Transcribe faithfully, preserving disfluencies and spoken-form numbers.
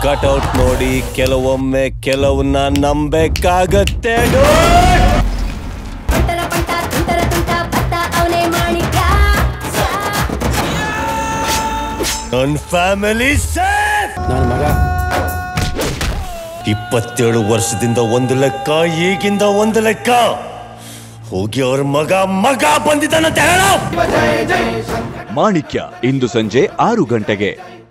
Cutout ನೋಡಿ ಕೆಲವೊಮ್ಮೆ ಕೆಲವನ್ನ ನಂಬೇಕಾಗತ್ತೆ. ನನ್ನ ಫ್ಯಾಮಿಲಿ ಸೇಫ್. ನನ್ನ ಮಗ ಇಪ್ಪತ್ತೇಳು ವರ್ಷದಿಂದ ಒಂದು ಲೆಕ್ಕ, ಈಗಿಂದ ಒಂದು ಲೆಕ್ಕ. ಹೋಗಿ ಅವ್ರ ಮಗ ಮಗ ಬಂದಿದ್ದಾನಂತ ಹೇಳ. ಮಾಣಿಕ್ಯ ಇಂದು ಸಂಜೆ ಆರು ಗಂಟೆಗೆ.